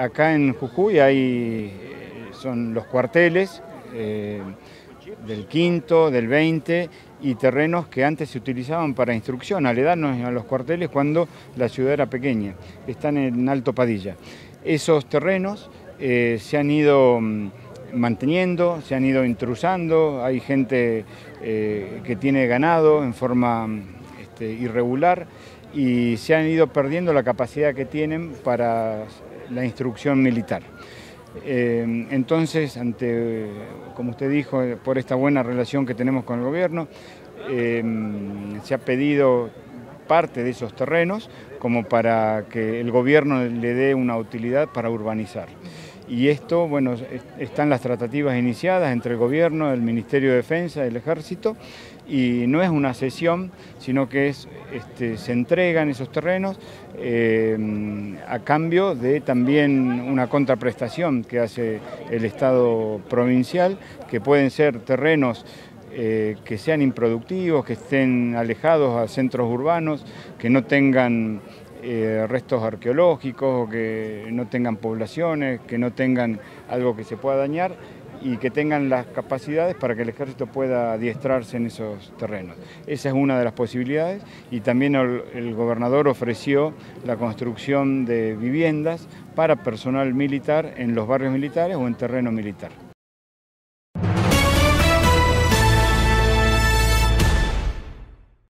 Acá en Jujuy son los cuarteles del Quinto, del 20 y terrenos que antes se utilizaban para instrucción, aledanos a los cuarteles cuando la ciudad era pequeña. Están en Alto Padilla. Esos terrenos se han ido manteniendo, se han ido intrusando, hay gente que tiene ganado en forma irregular y se han ido perdiendo la capacidad que tienen para la instrucción militar. Entonces, como usted dijo, por esta buena relación que tenemos con el gobierno, se ha pedido parte de esos terrenos como para que el gobierno le dé una utilidad para urbanizar. Y esto, bueno, están las tratativas iniciadas entre el gobierno, el Ministerio de Defensa y el Ejército, y no es una cesión, sino que se entregan esos terrenos a cambio de también una contraprestación que hace el Estado provincial, que pueden ser terrenos que sean improductivos, que estén alejados a centros urbanos, que no tengan restos arqueológicos, o que no tengan poblaciones, que no tengan algo que se pueda dañar y que tengan las capacidades para que el ejército pueda adiestrarse en esos terrenos. Esa es una de las posibilidades y también el gobernador ofreció la construcción de viviendas para personal militar en los barrios militares o en terreno militar.